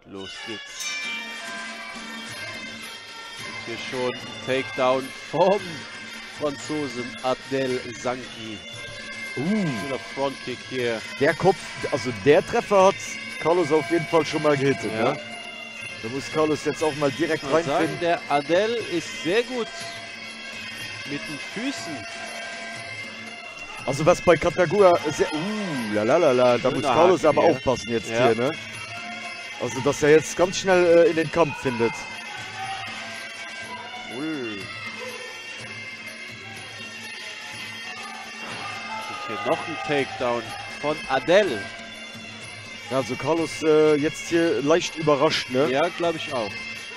Los geht's. Und hier schon Takedown vom Franzosen Adel Zanki. Schöner Frontkick hier. Der Kopf, also der Treffer hat Carlos auf jeden Fall schon mal gehittet. Ja. Ne? Da muss Carlos jetzt auch mal direkt Ich muss sagen, reinfinden. der Adel ist sehr gut mit den Füßen. Also was bei Katagua sehr... lalalala, da muss Carlos Haken aber hier. aufpassen jetzt Ja. hier, ne? Also dass er jetzt ganz schnell in den Kampf findet. Und hier noch ein Takedown von Adel. Ja, also Carlos jetzt hier leicht überrascht, ne? Ja, glaube ich auch.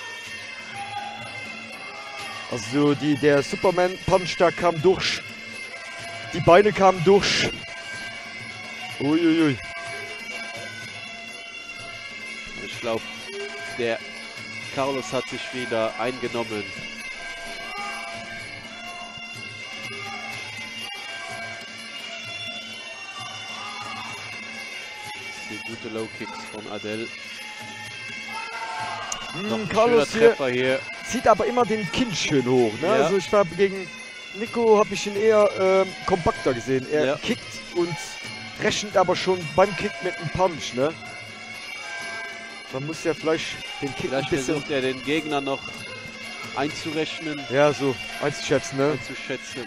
Also der Superman-Punch da kam durch. Die Beine kamen durch. Uiuiui. Ich glaube, der Carlos hat sich wieder eingenommen. Die gute Low Kicks von Adel. Noch ein Carlos schöner Treffer hier. zieht aber immer den Kinn schön hoch, ne? Ja. Also ich war gegen Nico, habe ich ihn eher kompakter gesehen. Er Ja. kickt und rechnet aber schon beim Kick mit einem Punch, ne? Man muss ja vielleicht den Kick Vielleicht ein bisschen... versucht er den Gegner noch einzurechnen, Ja, so einzuschätzen, ne? einzuschätzen.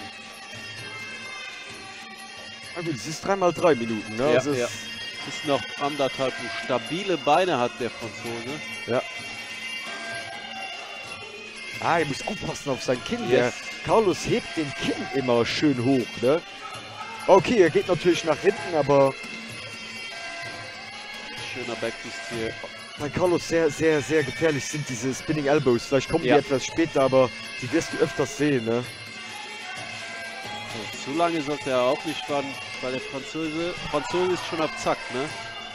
Na gut, es ist 3x3 Minuten, ne? Ja, Also es- ja. Ist noch anderthalb. Stabile Beine hat der Franzose. ja. Ah, er muss aufpassen auf sein Kinn. Yes. Der Carlos hebt den Kinn immer schön hoch, ne? Okay, er geht natürlich nach hinten, aber Schöner Backfist hier. bei Carlos sehr, sehr, sehr gefährlich sind diese Spinning Elbows. Vielleicht kommen Ja. die etwas später, aber die wirst du öfters sehen, ne? So, zu lange sollte er auch nicht warten, weil der Franzose ist schon auf Zack, ne?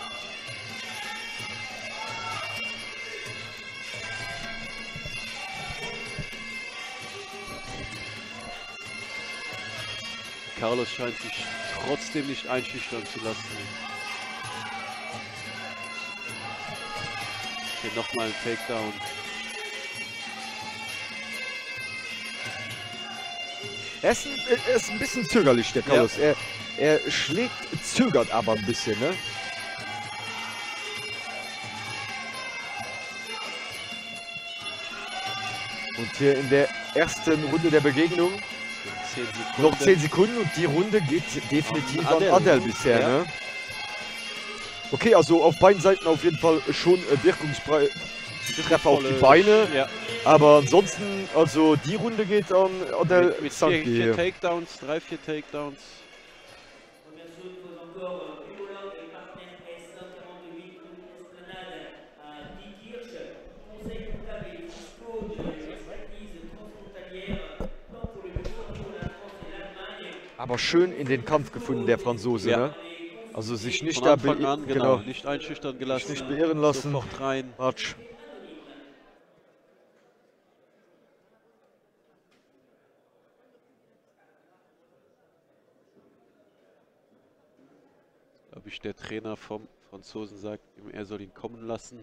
Carlos scheint sich trotzdem nicht einschüchtern zu lassen. Hier nochmal ein Takedown. Er ist ein bisschen zögerlich, der Carlos. Er schlägt, zögert aber ein bisschen, ne? Und hier in der ersten Runde der Begegnung 10 Sekunden. noch 10 Sekunden und die Runde geht definitiv an Adel. Adel bisher, Ja. ne? Okay, also auf beiden Seiten auf jeden Fall schon wirkungsfrei Treffer auf die Beine. Ja. Aber ansonsten, also die Runde geht an Adel Mit Zanki vier hier. Takedowns, 3-4 Takedowns. Aber schön in den Kampf gefunden, der Franzose, Ja. ne? Also sich nicht Von da Anfang an, genau, nicht einschüchtern gelassen. nicht beirren lassen. Sofort rein. Quatsch. Glaube ich, der Trainer vom Franzosen sagt ihm, er soll ihn kommen lassen.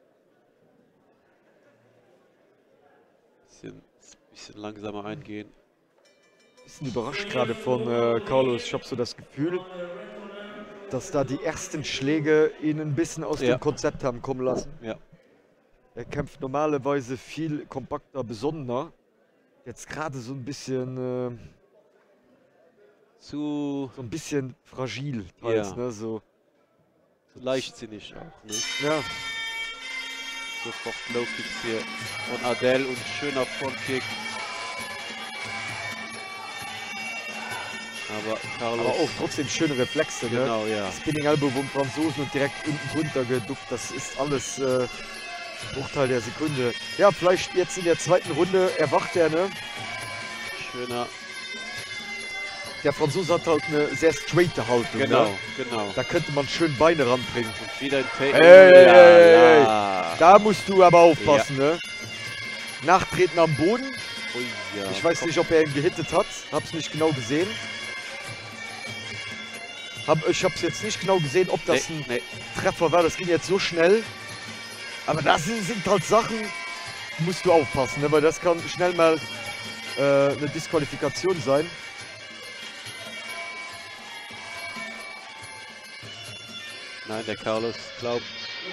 Bisschen langsamer eingehen. Bisschen überrascht gerade von Carlos. Ich habe so das Gefühl, dass da die ersten Schläge ihn ein bisschen aus Ja. dem Konzept haben kommen lassen. Ja. Er kämpft normalerweise viel kompakter, besonderer. Jetzt gerade so ein bisschen Zu so ein bisschen fragil teils, Ja. ne? So, leichtsinnig auch, ne? ja. Sofort Low Kicks hier von Adel und schöner Frontkick. Aber Carlos, Aber auch trotzdem schöne Reflexe, ne? genau, ja. Spinning Elbow vom Franzosen und direkt unten drunter geduckt. Das ist alles Bruchteil der Sekunde. Ja, vielleicht jetzt in der zweiten Runde erwacht er, ne? Schöner, Der Franzose hat halt eine sehr straighte Haltung. genau, Ne? genau. Da könnte man schön Beine ranbringen. Und wieder ein Take. Ey, ja. Da musst du aber aufpassen, ne? Nachtreten am Boden. Ui, ja. Ich weiß nicht, ob er ihn gehittet hat. Hab's nicht genau gesehen. Ich hab's jetzt nicht genau gesehen, ob das ein Nee. Treffer war. Das ging jetzt so schnell. Aber das sind halt Sachen, musst du aufpassen, ne? Weil das kann schnell mal eine Disqualifikation sein. Nein, der Carlos glaubt.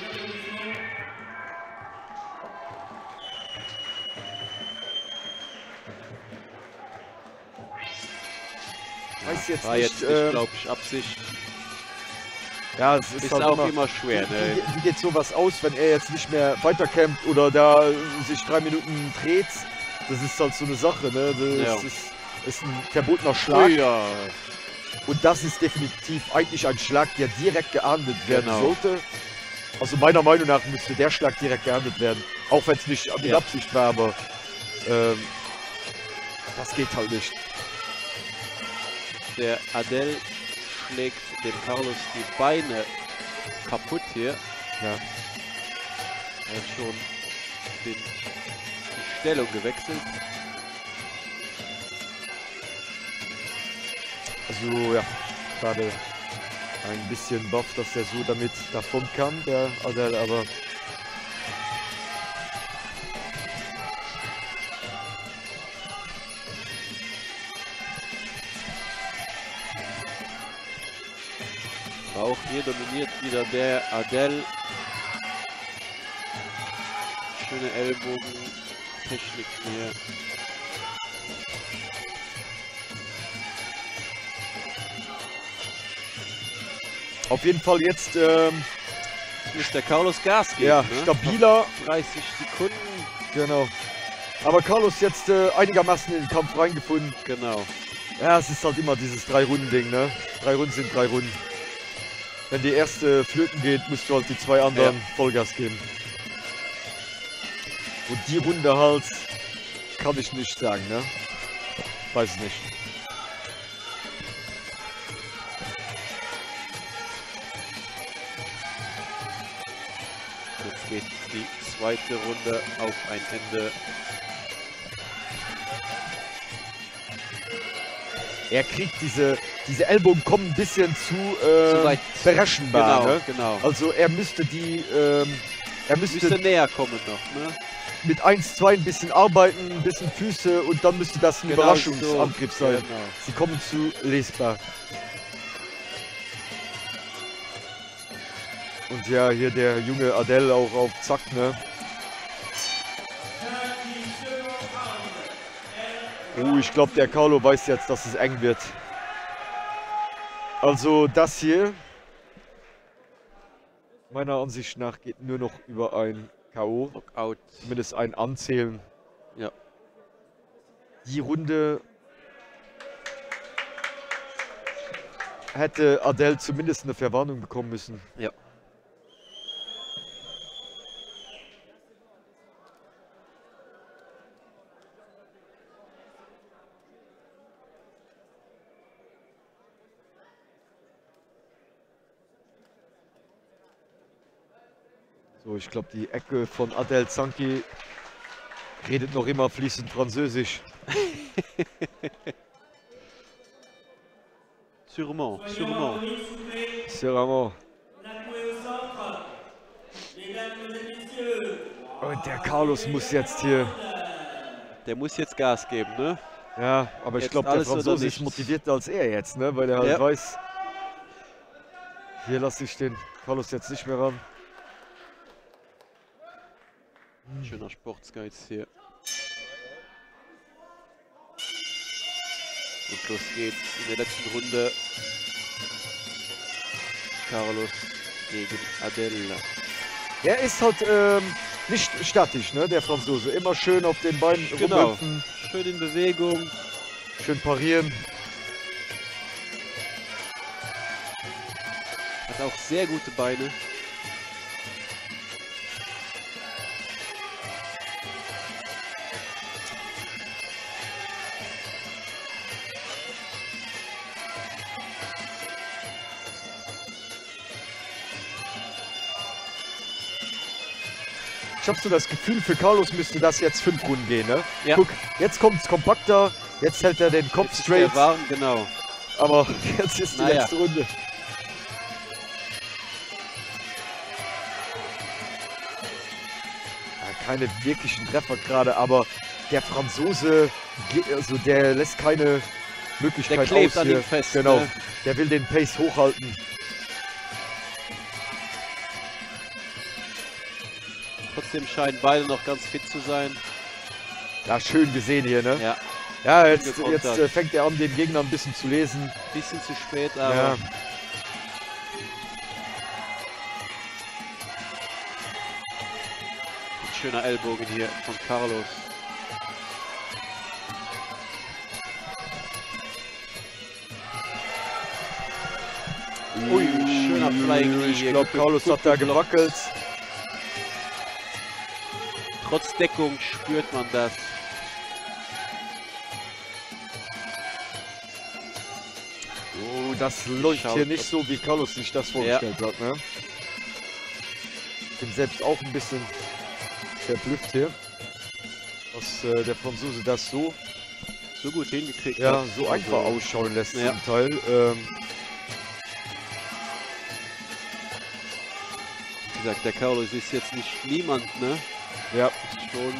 Weiß jetzt War nicht, jetzt nicht, glaube ich, Absicht. ja, es ist halt auch immer schwer, wie, ne? wie geht sowas aus, wenn er jetzt nicht mehr weiterkämpft oder da sich 3 Minuten dreht? Das ist halt so eine Sache, ne? Das Ja. ist ein verbotener Schlag. Ja, Und das ist definitiv eigentlich ein Schlag, der direkt geahndet werden Genau. sollte. Also meiner Meinung nach müsste der Schlag direkt geahndet werden. Auch wenn es nicht mit Ja. Absicht war, aber das geht halt nicht. der Adel schlägt dem Carlos die Beine kaputt hier. Ja. Er hat schon die Stellung gewechselt. Also ja, gerade ein bisschen baff, dass er so damit davon kam, der Adel, aber Auch hier dominiert wieder der Adel. Schöne Ellbogen-Technik hier. auf jeden Fall jetzt Muss der Carlos Gas geben, ja, ne? stabiler, 30 Sekunden. genau. Aber Carlos jetzt einigermaßen in den Kampf reingefunden. Genau. Ja, es ist halt immer dieses 3-Runden-Ding, ne? 3 Runden sind 3 Runden. Wenn die erste flöten geht, musst du halt die 2 anderen Vollgas geben. Und die Runde halt, kann ich nicht sagen, ne? Weiß nicht. Jetzt geht die zweite Runde auf ein Ende. Er kriegt diese Ellbogen kommen ein bisschen zu weit. berechenbar, Genau, ne? genau. Also er müsste Müsste näher kommen noch, ne? mit 1-2 ein bisschen arbeiten, ein bisschen Füße und dann müsste das ein Genau Überraschungsangriff so. sein. Genau. Sie kommen zu lesbar. Und ja, hier der junge Adel auch auf Zack, ne? Ich glaube, der Carlo weiß jetzt, dass es eng wird. Also das hier, meiner Ansicht nach, geht nur noch über ein K.O. Knockout. Zumindest ein Anzählen. Ja. Die Runde hätte Adel zumindest eine Verwarnung bekommen müssen. Ja. So, ich glaube, die Ecke von Adel Zanki redet noch immer fließend Französisch. Sûrement, sûrement. Serrament. Und der Carlos muss jetzt hier. Der muss jetzt Gas geben, ne? Ja, aber ich Jetzt glaube, der alles oder Franzose ist nichts. motivierter als er jetzt, ne? Weil er halt Ja. weiß, hier lasse ich den Carlos jetzt nicht mehr ran. Schöner Sportsgeiz hier. Und los geht's in der letzten Runde. Carlos gegen Adel. Er ist halt nicht statisch, ne? Der Franzose. Immer schön auf den Beinen Genau. rumhüpfen, Schön in Bewegung. schön parieren. Hat auch sehr gute Beine. Ich habe so das Gefühl, für Carlos müsste das jetzt 5 Runden gehen, ne? Ja. Guck, jetzt kommt es kompakter, jetzt hält er den Kopf Jetzt ist straight, der warm, genau. aber jetzt ist die Naja. letzte Runde. keine wirklichen Treffer gerade, aber der Franzose, also der lässt keine Möglichkeit Der klebt aus an hier. ihm fest, Genau, ne? der will den Pace hochhalten. Trotzdem scheinen beide noch ganz fit zu sein. Ja, schön gesehen hier, ne? Ja, Ja, jetzt gekontert. fängt er an, den Gegner ein bisschen zu lesen. bisschen zu spät, aber Ja. ein schöner Ellbogen hier von Carlos. Ui, schöner Flying Knee Ich hier. glaube, Carlos hat da gewackelt. Trotz Deckung spürt man das. Oh, das läuft Schaut, hier nicht so, wie Carlos sich das vorgestellt hat, ne? Ich bin selbst auch ein bisschen verblüfft hier, dass der Franzose das so, So gut hingekriegt ja, hat. so einfach Also, ausschauen lässt ja. zum Teil. Wie gesagt, der Carlos ist jetzt nicht niemand, ne? Ja, Ist schon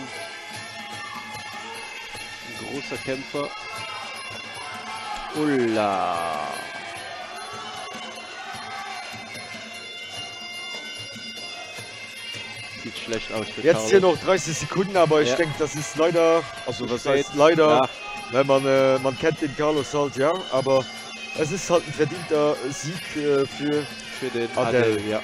ein großer Kämpfer. Ulla. Sieht schlecht aus für jetzt Carlos. hier noch 30 Sekunden, aber ich Ja. denke, das ist leider, also Zu was spät. heißt leider, Ja, wenn man kennt den Carlos halt, ja, aber es ist halt ein verdienter Sieg für für den Adel. Adel, ja.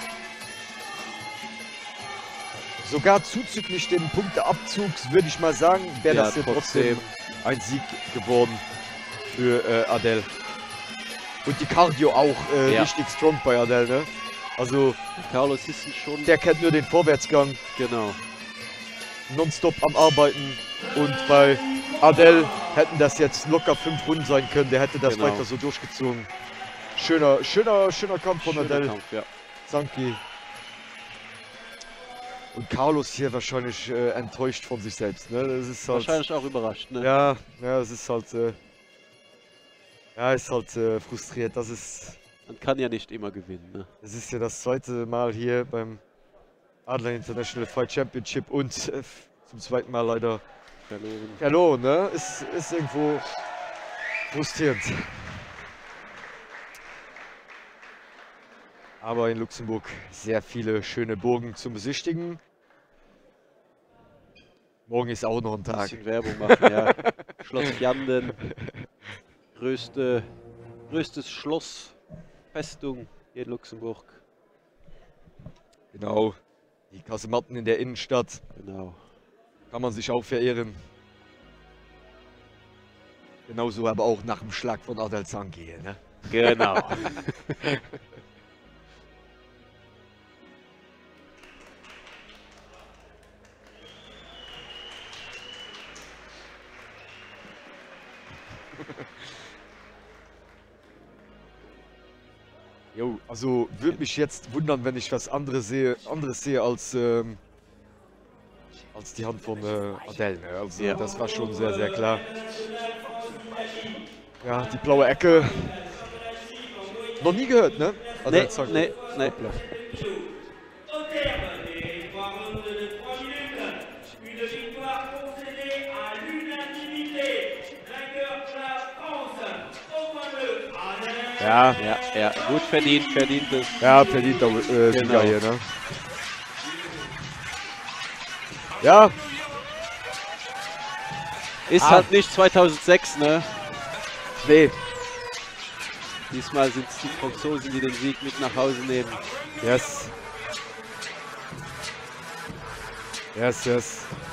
sogar zuzüglich den Punkteabzugs, würde ich mal sagen, wäre Ja, das hier trotzdem ein Sieg geworden für Adel. Und die Cardio auch Ja. richtig strong bei Adel, ne? Also Carlos ist schon, der kennt nur den Vorwärtsgang, genau. nonstop am Arbeiten. Und bei Adel hätten das jetzt locker 5 Runden sein können, der hätte das Genau. weiter so durchgezogen. Schöner Kampf von Schöner Adel. Kampf, ja. Zanki. Und Carlos hier wahrscheinlich enttäuscht von sich selbst, ne? Das ist halt, Wahrscheinlich auch überrascht, ne? ja, es ist halt, ist halt frustriert. Das ist Man kann ja nicht immer gewinnen, ne? ja das zweite Mal hier beim Adler International Fight Championship und zum zweiten Mal leider Verloren. verloren, ne? Ist irgendwo frustrierend. Aber in Luxemburg sehr viele schöne Burgen zum Besichtigen. Morgen ist auch noch ein Ein Tag. bisschen Werbung machen, ja. Schloss Vianden. Größtes Schloss, Festung hier in Luxemburg. Genau. Die Kasematten in der Innenstadt Genau. kann man sich auch verehren. Genauso aber auch nach dem Schlag von Adel Zanki hier, ne? Genau. Jo, also würde mich jetzt wundern, wenn ich was anderes sehe als die Hand von Adel. Ne? Also Ja. das war schon sehr, sehr klar. Ja, die blaue Ecke. Noch nie gehört, ne? Adel Nee, Zanki. nee. Au terme des 3 rounds de 3 minutes, une victoire concédée à l'unanimité. Vainqueur de la France, au point de Adel. Ja, Ja, gut verdientes. ja, verdienter Sieger Genau. hier, ne? Ja, Ist halt nicht 2006, ne? nee. Diesmal sind es die Franzosen, die den Sieg mit nach Hause nehmen. Yes. Yes, yes.